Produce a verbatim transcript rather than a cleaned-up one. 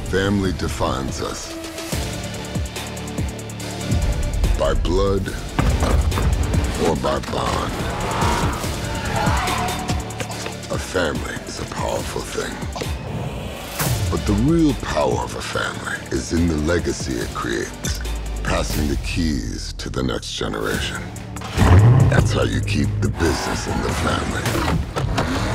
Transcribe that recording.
Family defines us. By blood or by bond. A family is a powerful thing. But the real power of a family is in the legacy it creates, passing the keys to the next generation. That's how you keep the business in the family.